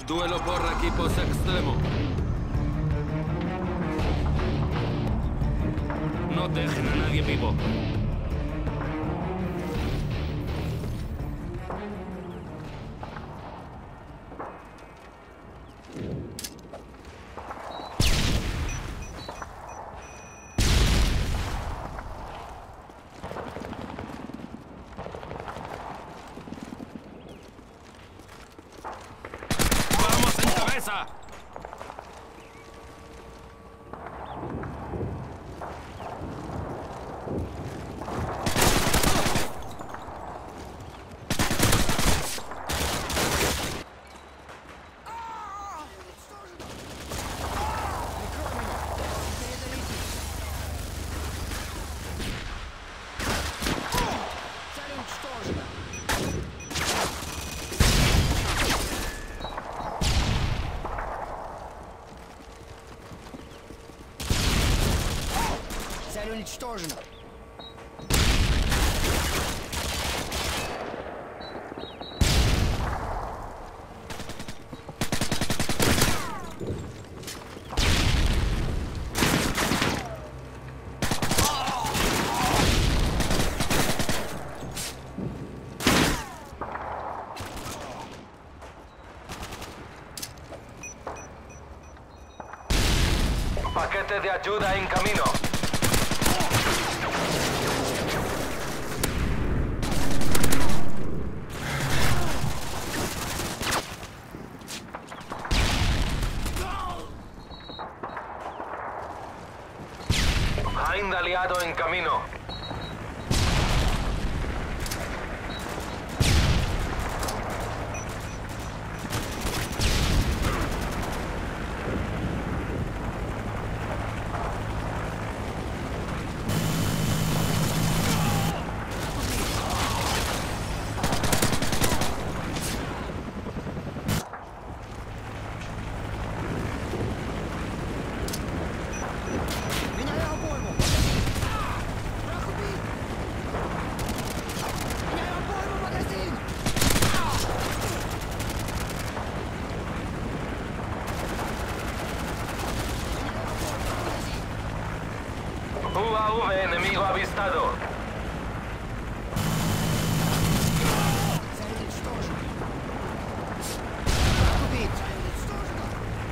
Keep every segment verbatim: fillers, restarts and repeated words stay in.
Duelo por equipos extremo. No dejen a nadie vivo. ¡Vamos en cabeza! Цель уничтожена. Paquete de ayuda en camino. Hind aliado en camino. Меняю обойму. Враг убит. Меняю обойму, магазин. U A V enemigo avistado. Цель уничтожена. Враг убит. Цель уничтожена.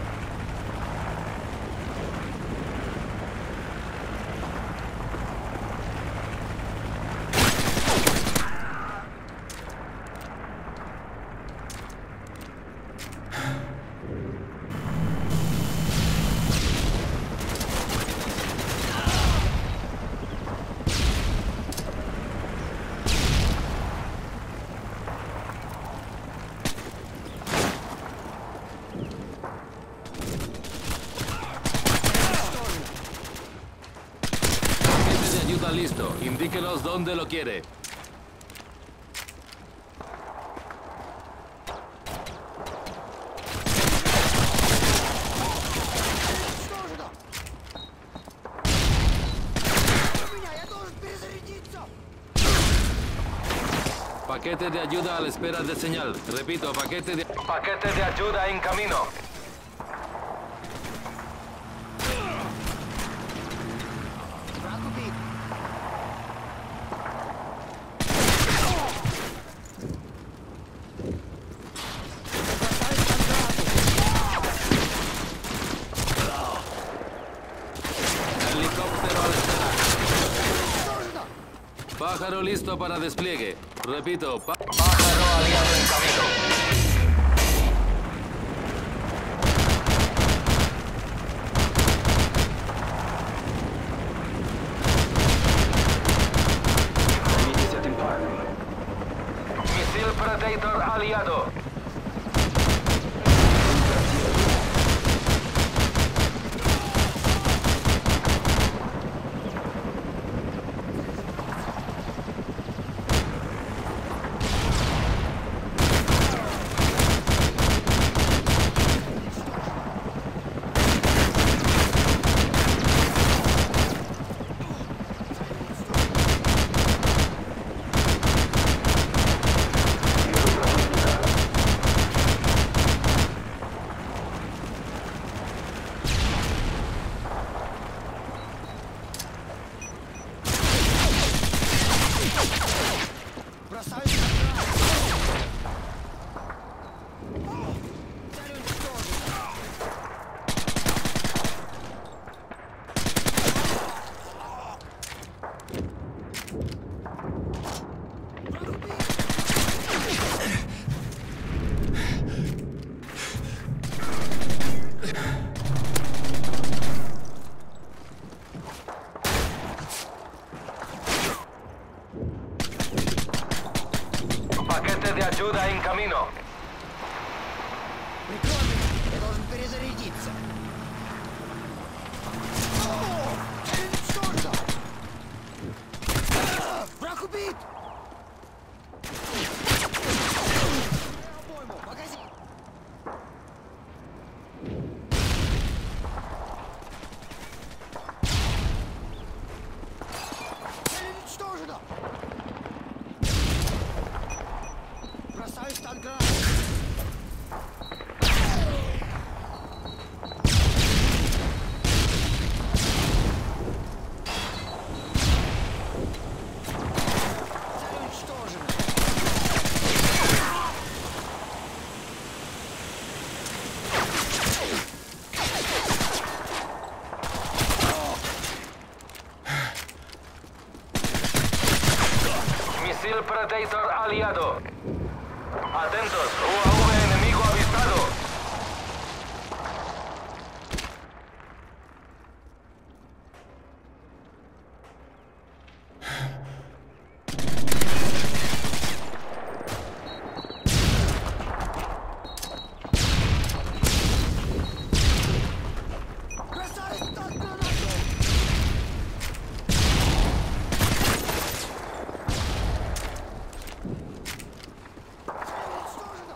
Paquete de ayuda listo. Indíquenos dónde lo quiere. Уничтожена. У меня, я должен перезарядиться. Paquete de ayuda a la espera de señal. Repito, paquete de... Paquete de ayuda en camino. Враг убит. Helicóptero a la espera. Уничтожена. Pájaro listo para despliegue. Repito, pa- Pájaro aliado en camino. Misil Predator aliado. Прикрой меня, я должен перезарядиться. О, цель уничтожена! А, враг убит! Обойму, магазин! Цель уничтожена! Бросаю стан гранат! Цель уничтожена! Misil Predator aliado. Atentos, U A V enemigo avistado. Бросаю стан гранат! Цель уничтожена!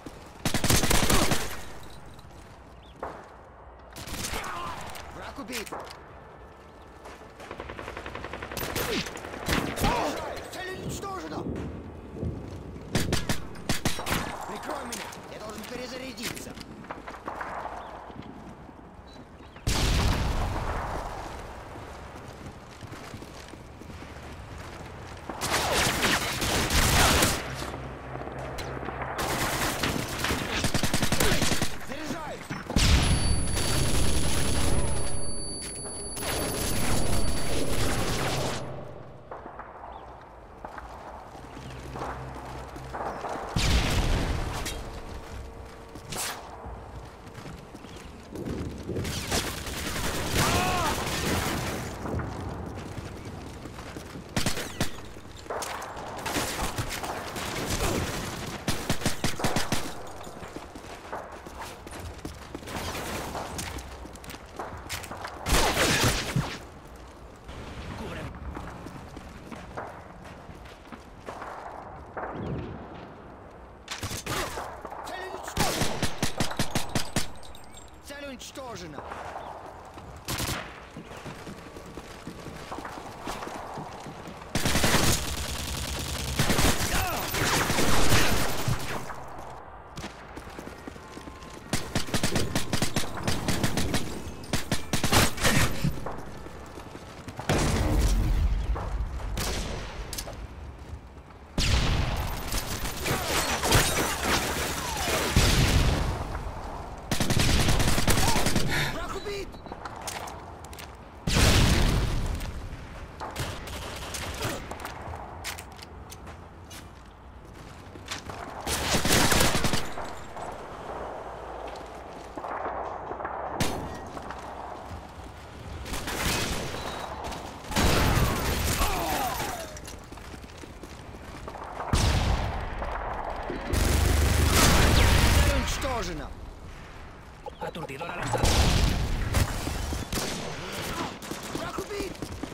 Враг убит! Цель уничтожена! Прикрой меня! Я должен перезарядиться! Заряжаюсь! Цель уничтожена! Цель уничтожена! Враг убит! Цель уничтожена! Aturdidora lanzada. Враг убит!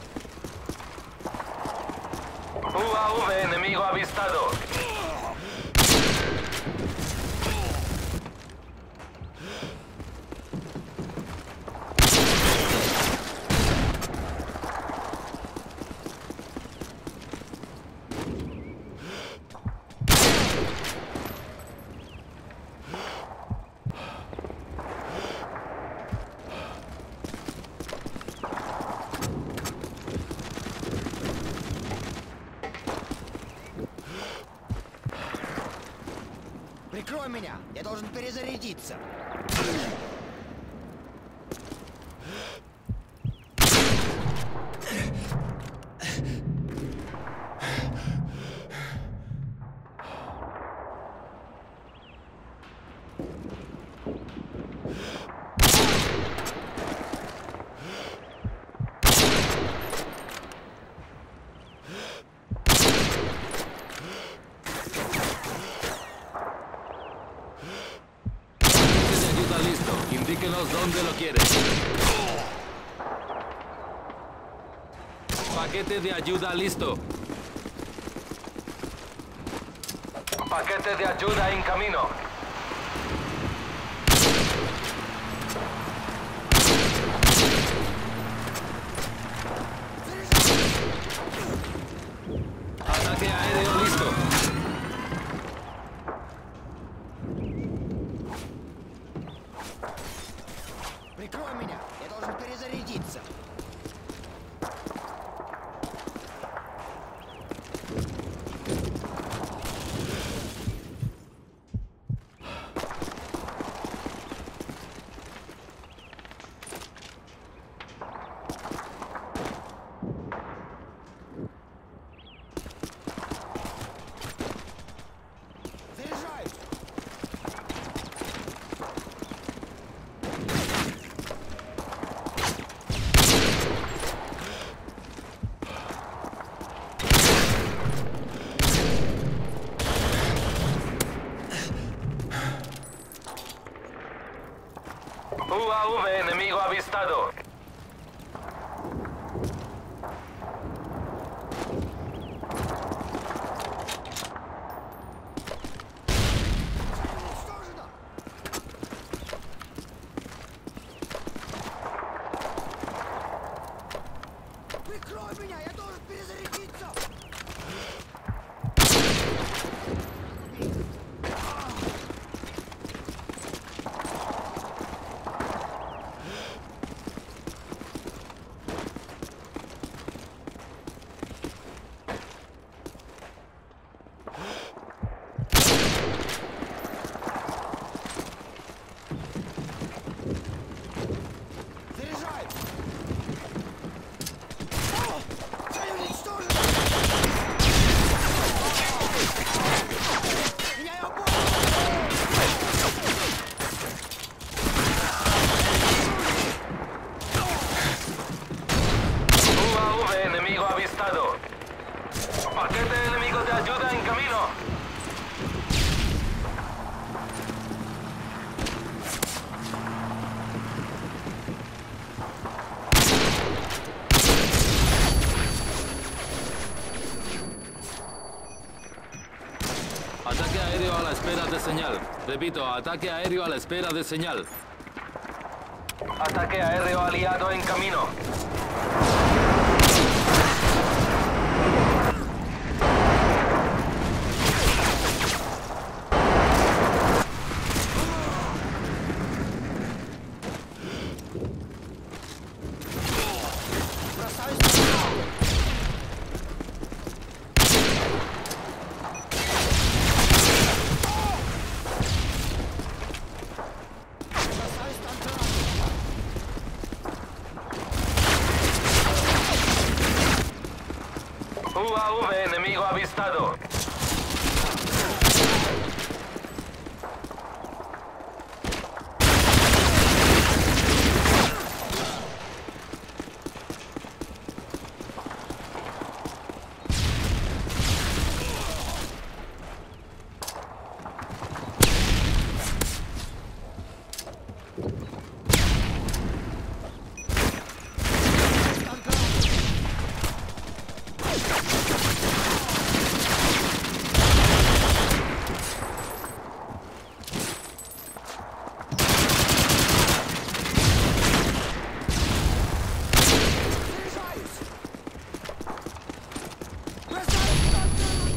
U A V enemigo avistado. Прикрой меня! Я должен перезарядиться! ayuda listo. Indíquenos dónde lo quiere. Paquete de ayuda listo. Paquete de ayuda en camino. Ataque aéreo listo. Прикрой меня! Я должен перезарядиться! Заряжаюсь! U A V enemigo avistado. Уничтожено! Прикрой меня! Я должен перезарядиться! Заряжаюсь! Цель уничтожена! Меня я U A V enemigo avistado. Paquete enemigo de ayuda en camino. Ataque aéreo a la espera de señal. Repito, ataque aéreo a la espera de señal. Ataque aéreo aliado en camino. бросаюсь на стол! Бросаюсь на гранату! U A V enemigo avistado. Заряжаюсь! Бросаюсь на гранату!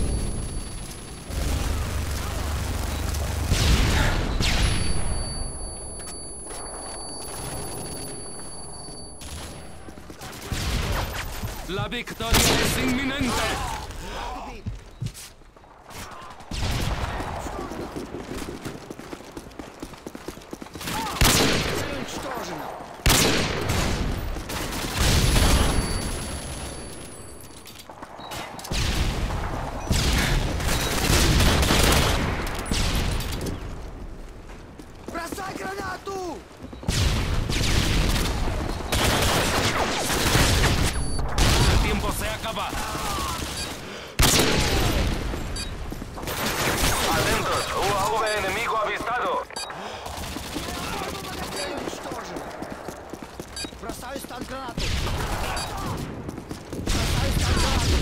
La victoria es inminente. Убит! Цель уничтожена! Бросай гранату! El tiempo se acaba. Atentos, U A V enemigo avistado. instant granate! Brosаю instant granate!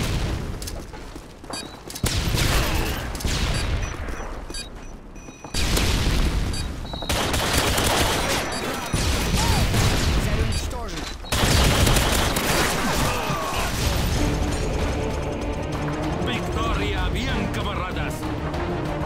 Цель уничтожена! Victoria, bien, camaradas.